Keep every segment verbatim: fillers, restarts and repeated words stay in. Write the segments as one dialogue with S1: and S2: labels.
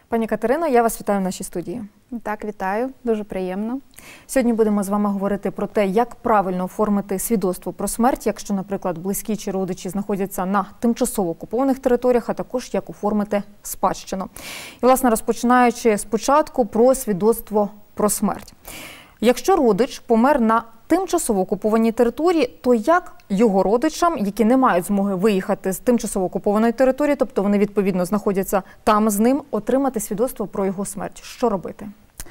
S1: Пані Катерино, я вас вітаю в нашій студії.
S2: Так, вітаю. Дуже приємно.
S1: Сьогодні будемо з вами говорити про те, як правильно оформити свідоцтво про смерть, якщо, наприклад, близькі чи родичі знаходяться на тимчасово окупованих територіях, а також як оформити спадщину. І, власне, розпочинаючи спочатку про свідоцтво про смерть. Якщо родич помер на тимчасово окупованій території, то як його родичам, які не мають змоги виїхати з тимчасово окупованої території, тобто вони відповідно знаходяться там з ним, отримати свідоцтво про його смерть? Що робити?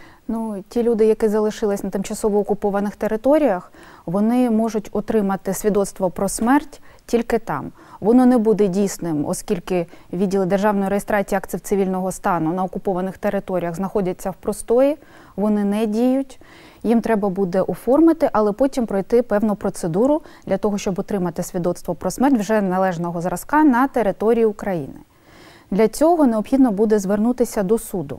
S2: Ну, ті люди, які залишились на тимчасово окупованих територіях, вони можуть отримати свідоцтво про смерть тільки там. Воно не буде дійсним, оскільки відділи державної реєстрації актів цивільного стану на окупованих територіях знаходяться в простої, вони не діють. Їм треба буде оформити, але потім пройти певну процедуру для того, щоб отримати свідоцтво про смерть вже належного зразка на території України. Для цього необхідно буде звернутися до суду.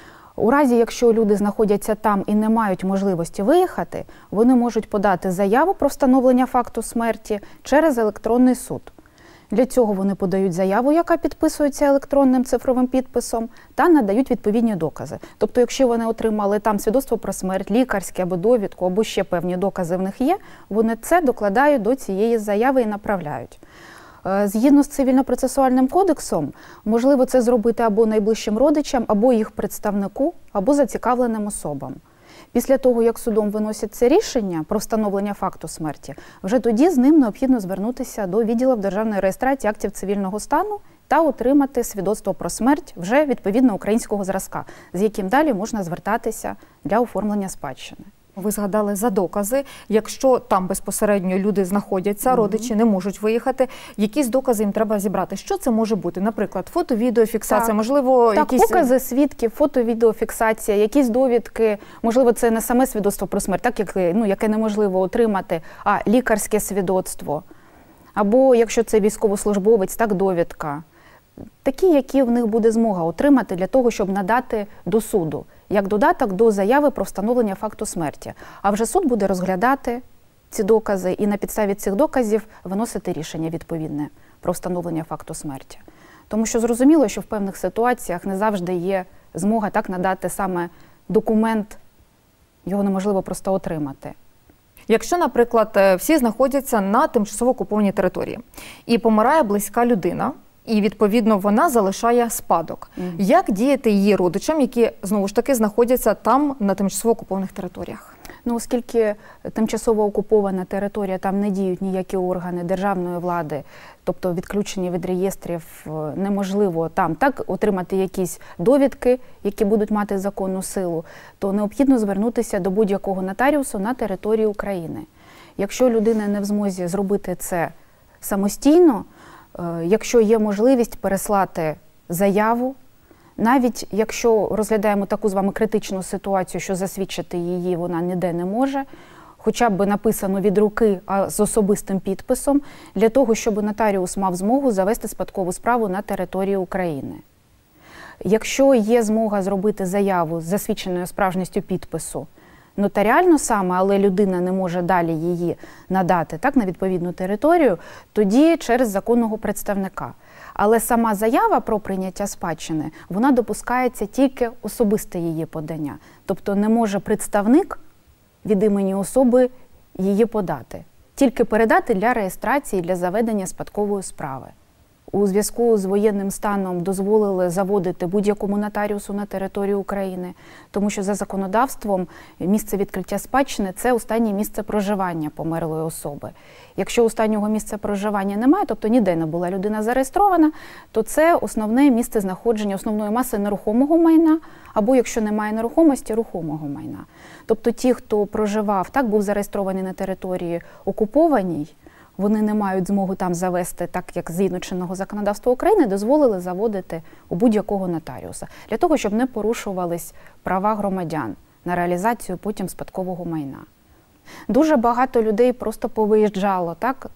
S2: У разі, якщо люди знаходяться там і не мають можливості виїхати, вони можуть подати заяву про встановлення факту смерті через електронний суд. Для цього вони подають заяву, яка підписується електронним цифровим підписом, та надають відповідні докази. Тобто, якщо вони отримали там свідоцтво про смерть, лікарське або довідку, або ще певні докази в них є, вони це докладають до цієї заяви і направляють. Згідно з Цивільно-процесуальним кодексом, можливо це зробити або найближчим родичам, або їх представнику, або зацікавленим особам. Після того, як судом виносять це рішення про встановлення факту смерті, вже тоді з ним необхідно звернутися до відділів державної реєстрації актів цивільного стану та отримати свідоцтво про смерть вже відповідно українського зразка, з яким далі можна звертатися для оформлення спадщини.
S1: Ви згадали за докази. Якщо там безпосередньо люди знаходяться, mm-hmm. родичі не можуть виїхати, якісь докази їм треба зібрати. Що це може бути? Наприклад, фото, відео, фіксація,
S2: так.
S1: можливо,
S2: так,
S1: якісь...
S2: покази свідків, фото, відео, фіксація, якісь довідки. Можливо, це не саме свідоцтво про смерть, так, яке, ну, яке неможливо отримати, а лікарське свідоцтво. Або, якщо це військовослужбовець, так, довідка. Такі, які в них буде змога отримати для того, щоб надати до суду, як додаток до заяви про встановлення факту смерті. А вже суд буде розглядати ці докази і на підставі цих доказів виносити рішення відповідне про встановлення факту смерті. Тому що зрозуміло, що в певних ситуаціях не завжди є змога так надати саме документ, його неможливо просто отримати.
S1: Якщо, наприклад, всі знаходяться на тимчасово окупованій території і помирає близька людина, і, відповідно, вона залишає спадок. Mm. Як діяти її родичам, які, знову ж таки, знаходяться там, на тимчасово окупованих територіях?
S2: Ну, оскільки тимчасово окупована територія, там не діють ніякі органи державної влади, тобто відключені від реєстрів, неможливо там так отримати якісь довідки, які будуть мати законну силу, то необхідно звернутися до будь-якого нотаріусу на території України. Якщо людина не в змозі зробити це самостійно, якщо є можливість переслати заяву, навіть якщо розглядаємо таку з вами критичну ситуацію, що засвідчити її вона ніде не може, хоча б написано від руки, а з особистим підписом, для того, щоб нотаріус мав змогу завести спадкову справу на території України. Якщо є змога зробити заяву з засвідченою справжністю підпису, нотаріально саме, але людина не може далі її надати так, на відповідну територію, тоді через законного представника. Але сама заява про прийняття спадщини, вона допускається тільки особисте її подання. Тобто не може представник від імені особи її подати. Тільки передати для реєстрації, для заведення спадкової справи. У зв'язку з воєнним станом дозволили заводити будь-якому нотаріусу на територію України, тому що за законодавством місце відкриття спадщини – це останнє місце проживання померлої особи. Якщо останнього місця проживання немає, тобто ніде не була людина зареєстрована, то це основне місце знаходження основної маси нерухомого майна, або якщо немає нерухомості, рухомого майна. Тобто ті, хто проживав, так, був зареєстрований на території окупованій, вони не мають змогу там завести, так як згідно чинного законодавства України, дозволили заводити у будь-якого нотаріуса, для того, щоб не порушувались права громадян на реалізацію потім спадкового майна. Дуже багато людей просто повиїжджало так,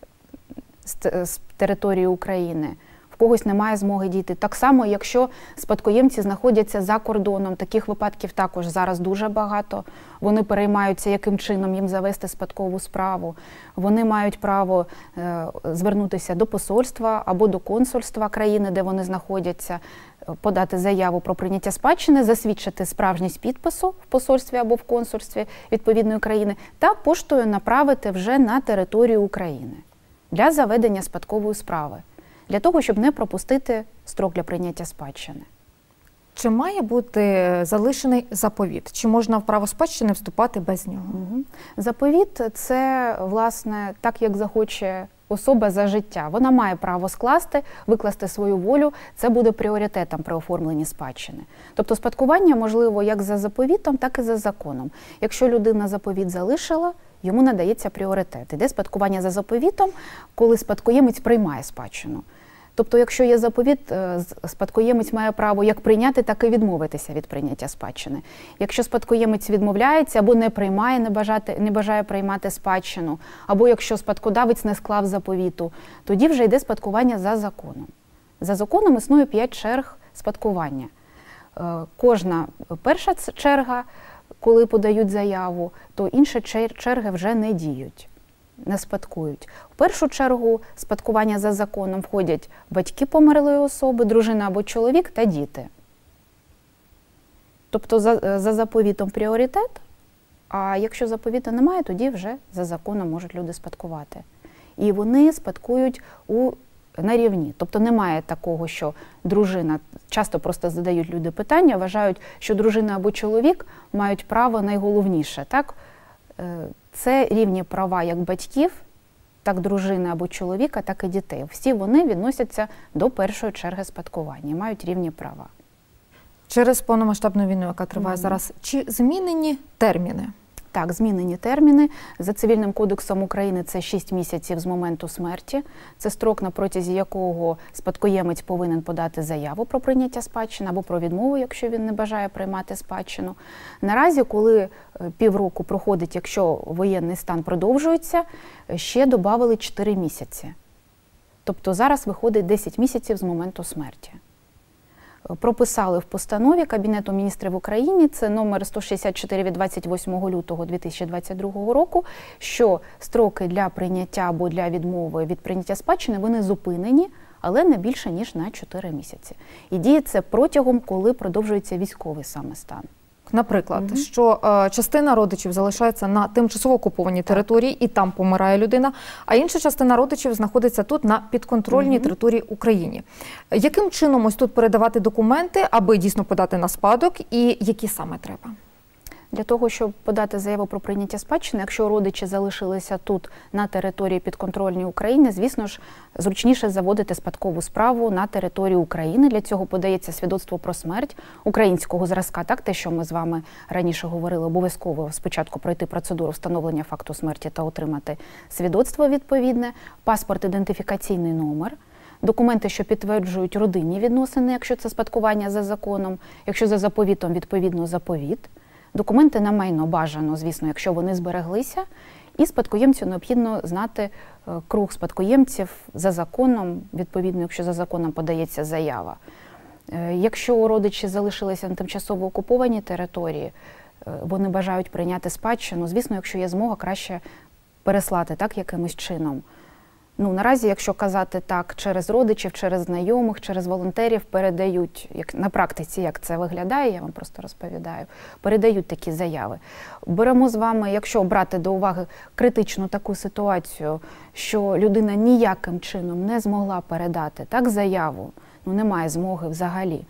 S2: з, з території України. В когось немає змоги дійти. Так само, якщо спадкоємці знаходяться за кордоном, таких випадків також зараз дуже багато. Вони переймаються, яким чином їм завести спадкову справу. Вони мають право е, звернутися до посольства або до консульства країни, де вони знаходяться, подати заяву про прийняття спадщини, засвідчити справжність підпису в посольстві або в консульстві відповідної країни та поштою направити вже на територію України для заведення спадкової справи, для того, щоб не пропустити строк для прийняття спадщини.
S1: Чи має бути залишений заповіт? Чи можна в право спадщини вступати без нього?
S2: Угу. Заповіт – це, власне, так, як захоче особа за життя. Вона має право скласти, викласти свою волю. Це буде пріоритетом при оформленні спадщини. Тобто спадкування можливо як за заповітом, так і за законом. Якщо людина заповіт залишила, йому надається пріоритет. Іде спадкування за заповітом, коли спадкоємець приймає спадщину. Тобто, якщо є заповіт, спадкоємець має право як прийняти, так і відмовитися від прийняття спадщини. Якщо спадкоємець відмовляється або не приймає, не, бажати, не бажає приймати спадщину, або якщо спадкодавець не склав заповіту, тоді вже йде спадкування за законом. За законом існує п'ять черг спадкування. Кожна перша черга, коли подають заяву, то інші черги вже не діють. Не спадкують. В першу чергу спадкування за законом входять батьки померлої особи, дружина або чоловік та діти. Тобто за, за заповітом пріоритет, а якщо заповіту немає, тоді вже за законом можуть люди спадкувати. І вони спадкують у, на рівні. Тобто немає такого, що дружина, часто просто задають люди питання, вважають, що дружина або чоловік мають право найголовніше, так? Це рівні права як батьків, так дружини або чоловіка, так і дітей. Всі вони відносяться до першої черги спадкування, мають рівні права.
S1: Через повномасштабну війну, яка триває mm-hmm. зараз, чи змінені терміни?
S2: Так, змінені терміни. За Цивільним кодексом України це шість місяців з моменту смерті. Це строк, на протязі якого спадкоємець повинен подати заяву про прийняття спадщини або про відмову, якщо він не бажає приймати спадщину. Наразі, коли півроку проходить, якщо воєнний стан продовжується, ще додали чотири місяці. Тобто зараз виходить десять місяців з моменту смерті. Прописали в постанові Кабінету міністрів України, це номер сто шістдесят чотири від двадцять восьмого лютого дві тисячі двадцять другого року, що строки для прийняття або для відмови від прийняття спадщини, вони зупинені, але не більше, ніж на чотири місяці. І діє це протягом, коли продовжується військовий саме стан.
S1: Наприклад, mm-hmm. що е, частина родичів залишається на тимчасово окупованій території і там помирає людина, а інша частина родичів знаходиться тут на підконтрольній mm-hmm. території України. Яким чином ось тут передавати документи, аби дійсно подати на спадок, і які саме треба?
S2: Для того, щоб подати заяву про прийняття спадщини, якщо родичі залишилися тут, на території підконтрольній України, звісно ж, зручніше заводити спадкову справу на територію України. Для цього подається свідоцтво про смерть українського зразка, так, те, що ми з вами раніше говорили, обов'язково спочатку пройти процедуру встановлення факту смерті та отримати свідоцтво відповідне, паспорт, ідентифікаційний номер, документи, що підтверджують родинні відносини, якщо це спадкування за законом, якщо за заповітом, відповідно, заповіт. Документи на майно бажано, звісно, якщо вони збереглися, і спадкоємцю необхідно знати круг спадкоємців за законом, відповідно, якщо за законом подається заява. Якщо родичі залишилися на тимчасово окупованій території, вони бажають прийняти спадщину, звісно, якщо є змога, краще переслати так якимось чином. Ну, наразі, якщо казати так, через родичів, через знайомих, через волонтерів передають, як на практиці, як це виглядає, я вам просто розповідаю, передають такі заяви. Беремо з вами, якщо брати до уваги критичну таку ситуацію, що людина ніяким чином не змогла передати так заяву, ну немає змоги взагалі,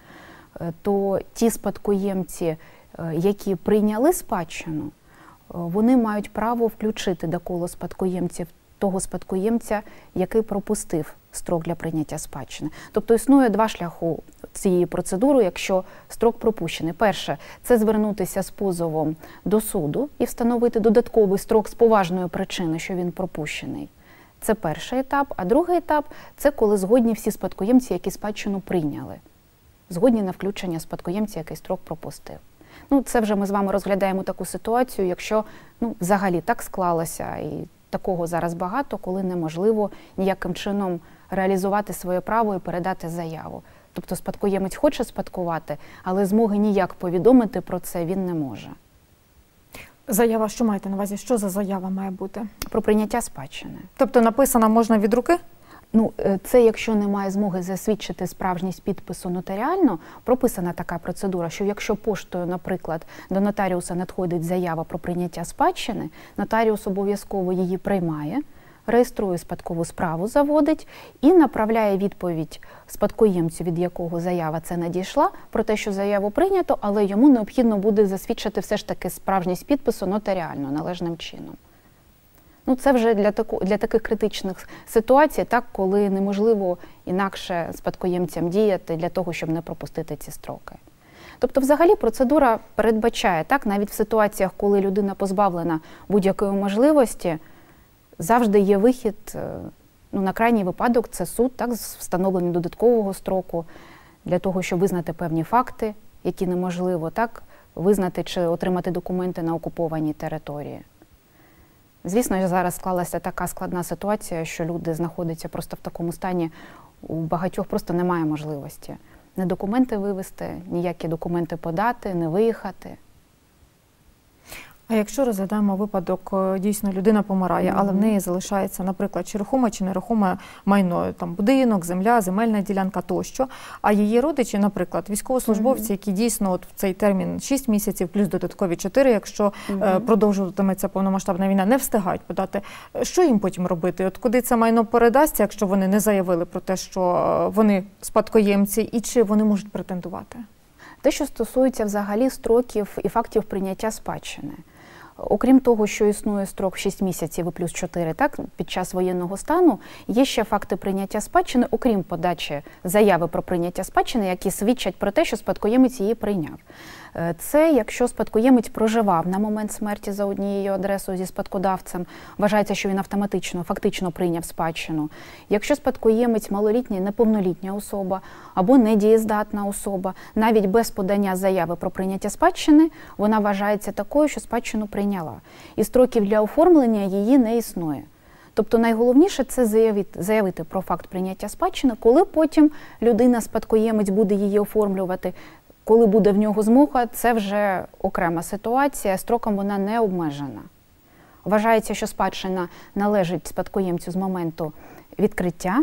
S2: то ті спадкоємці, які прийняли спадщину, вони мають право включити до кола спадкоємців того спадкоємця, який пропустив строк для прийняття спадщини. Тобто існує два шляхи цієї процедури, якщо строк пропущений. Перше – це звернутися з позовом до суду і встановити додатковий строк з поважної причини, що він пропущений. Це перший етап. А другий етап – це коли згодні всі спадкоємці, які спадщину прийняли. Згодні на включення спадкоємця, який строк пропустив. Ну, це вже ми з вами розглядаємо таку ситуацію, якщо ну, взагалі так склалося, і такого зараз багато, коли неможливо ніяким чином реалізувати своє право і передати заяву. Тобто спадкоємець хоче спадкувати, але змоги ніяк повідомити про це він не може.
S1: Заява, що маєте на увазі? Що за заява має бути?
S2: Про прийняття спадщини.
S1: Тобто написана можна від руки?
S2: Ну, це якщо немає змоги засвідчити справжність підпису нотаріально, прописана така процедура, що якщо поштою, наприклад, до нотаріуса надходить заява про прийняття спадщини, нотаріус обов'язково її приймає, реєструє спадкову справу, заводить і направляє відповідь спадкоємцю, від якого заява це надійшла, про те, що заяву прийнято, але йому необхідно буде засвідчити все ж таки справжність підпису нотаріально, належним чином. Ну, це вже для, таку, для таких критичних ситуацій, так, коли неможливо інакше спадкоємцям діяти для того, щоб не пропустити ці строки. Тобто, взагалі, процедура передбачає, так, навіть в ситуаціях, коли людина позбавлена будь-якої можливості, завжди є вихід, ну, на крайній випадок, це суд, так, з встановленням додаткового строку, для того, щоб визнати певні факти, які неможливо, так, визнати чи отримати документи на окупованій території. Звісно, зараз склалася така складна ситуація, що люди знаходяться просто в такому стані, у багатьох просто немає можливості не документи вивезти, ніякі документи подати, не виїхати.
S1: А якщо розглядаємо випадок, дійсно людина помирає, але в неї залишається, наприклад, чи рухоме, чи нерухоме майно, там будинок, земля, земельна ділянка тощо, а її родичі, наприклад, військовослужбовці, які дійсно от в цей термін шість місяців, плюс додаткові чотири, якщо е, продовжуватиметься повномасштабна війна, не встигають подати, що їм потім робити? От куди це майно передасться, якщо вони не заявили про те, що вони спадкоємці, і чи вони можуть претендувати?
S2: Те, що стосується взагалі строків і фактів прийняття спадщини. Окрім того, що існує строк шість місяців і плюс чотири, так, під час воєнного стану, є ще факти прийняття спадщини, окрім подачі заяви про прийняття спадщини, які свідчать про те, що спадкоємець її прийняв. Це якщо спадкоємець проживав на момент смерті за однією адресою зі спадкодавцем, вважається, що він автоматично, фактично прийняв спадщину. Якщо спадкоємець малолітня, неповнолітня особа або недієздатна особа, навіть без подання заяви про прийняття спадщини, вона вважається такою, що спадщину прийняла. І строків для оформлення її не існує. Тобто найголовніше – це заявити, заявити про факт прийняття спадщини, коли потім людина-спадкоємець буде її оформлювати. Коли буде в нього змога, це вже окрема ситуація, строком вона не обмежена. Вважається, що спадщина належить спадкоємцю з моменту відкриття,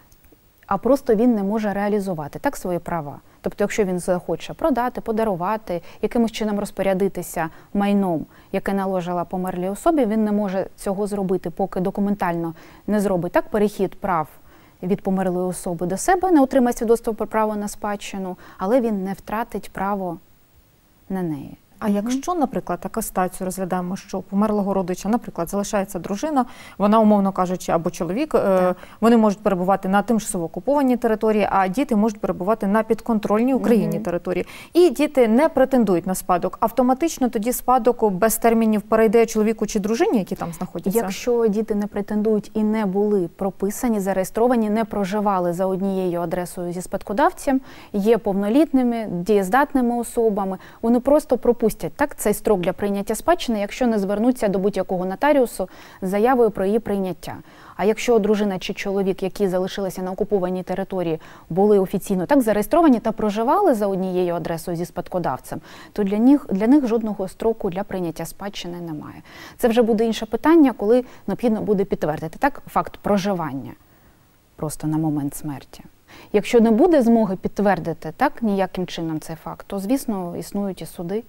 S2: а просто він не може реалізувати так свої права. Тобто, якщо він захоче продати, подарувати, якимось чином розпорядитися майном, яке належало померлій особі, він не може цього зробити, поки документально не зробить так перехід прав від померлої особи до себе, не отримає свідоцтво про право на спадщину, але він не втратить право на неї.
S1: А якщо, наприклад, така ситуацію розглядаємо, що у померлого родича, наприклад, залишається дружина, вона, умовно кажучи, або чоловік, так. вони можуть перебувати на тимчасово окупованій території, а діти можуть перебувати на підконтрольній Україні угу. території. І діти не претендують на спадок. Автоматично тоді спадок без термінів перейде чоловіку чи дружині, які там знаходяться?
S2: Якщо діти не претендують і не були прописані, зареєстровані, не проживали за однією адресою зі спадкодавцем, є повнолітними, дієздатними особами, вони просто пропустять так, цей строк для прийняття спадщини, якщо не звернуться до будь-якого нотаріусу з заявою про її прийняття. А якщо дружина чи чоловік, які залишилися на окупованій території, були офіційно так зареєстровані та проживали за однією адресою зі спадкодавцем, то для них, для них жодного строку для прийняття спадщини немає. Це вже буде інше питання, коли необхідно буде підтвердити так, факт проживання просто на момент смерті. Якщо не буде змоги підтвердити так, ніяким чином цей факт, то, звісно, існують і суди.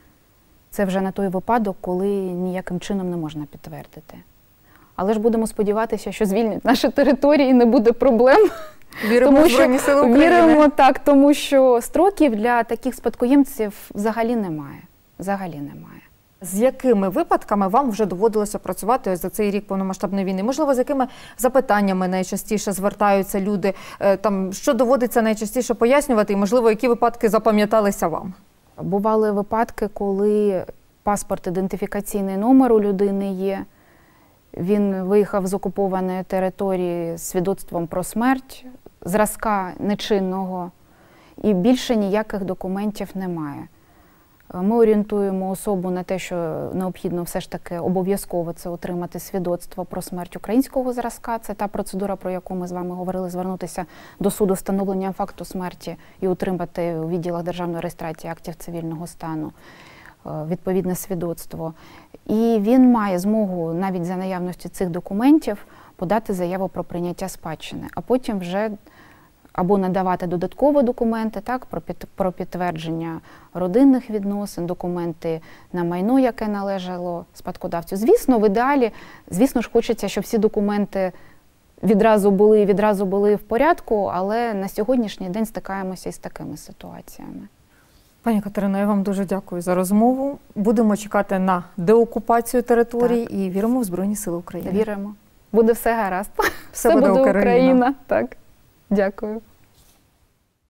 S2: Це вже на той випадок, коли ніяким чином не можна підтвердити. Але ж будемо сподіватися, що звільнять наші території і не буде проблем.
S1: Віримо в Збройні Сили України.
S2: Віримо, так, тому що строків для таких спадкоємців взагалі немає. Взагалі немає.
S1: З якими випадками вам вже доводилося працювати ось за цей рік повномасштабної війни? Можливо, з якими запитаннями найчастіше звертаються люди? Там, що доводиться найчастіше пояснювати і, можливо, які випадки запам'яталися вам?
S2: Бували випадки, коли паспорт, ідентифікаційний номер у людини є, він виїхав з окупованої території з свідоцтвом про смерть, зразка нечинного, і більше ніяких документів немає. Ми орієнтуємо особу на те, що необхідно все ж таки обов'язково це отримати свідоцтво про смерть українського зразка. Це та процедура, про яку ми з вами говорили, звернутися до суду з встановленням факту смерті і отримати у відділах державної реєстрації актів цивільного стану відповідне свідоцтво. І він має змогу навіть за наявності цих документів подати заяву про прийняття спадщини, а потім вже або надавати додаткові документи, так, про, під, про підтвердження родинних відносин, документи на майно, яке належало спадкодавцю. Звісно, в ідеалі, звісно ж, хочеться, щоб всі документи відразу були, відразу були в порядку, але на сьогоднішній день стикаємося із такими ситуаціями.
S1: Пані Катерино, я вам дуже дякую за розмову. Будемо чекати на деокупацію територій
S2: Так.
S1: і віримо в Збройні Сили України.
S2: Віримо. Буде все гаразд.
S1: Все буде
S2: буде
S1: Україна.
S2: Україна. Так. Дякую.